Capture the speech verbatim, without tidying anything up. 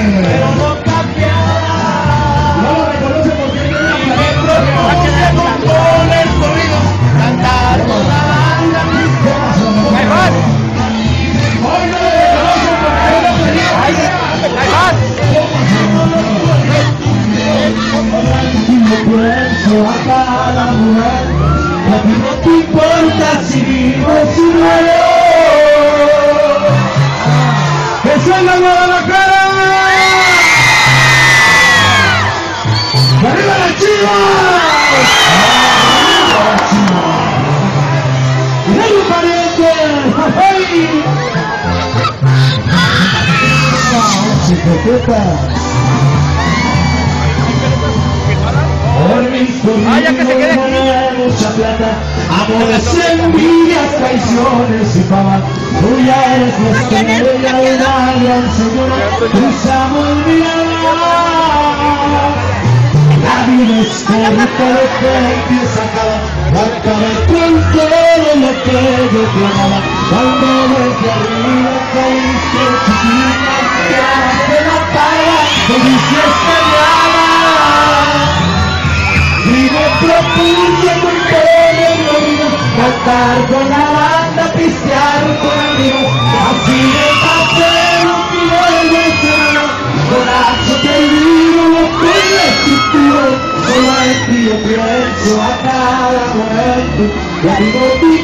pero no cambiará. No lo reconoce porque él tiene una pared. Se compone el corrido, cantar con la banda. Ahí va. Hoy no lo reconoce porque él no quería. Ahí va. Y yo pienso a cada mujer, a ti no te importa si vivo o si muero. ¡Que suena Guadalajara! ¡Arriba las Chivas! ¡Arriba las Chivas! ¡Y dale pariente! ¡Ay! ¡Chicoqueta! Por mis corridos mucha plata, amores, envidias, traiciones y fama. Tú ya eres nuestra estrella, una gran señora, cruzamos mirada. La vida es corta, lo que empieza acaba, acaba con todo lo que yo te amaba. Cuando desde arriba caíste chiquita, que la paga, te dice estrellada. Y me propuse muy querido cantar con la banda, pistear con amigos, así de paseo y vuelve a ser coraje perdido, no tiene estructura, solo en ti yo pienso a cada momento, y amigo mío.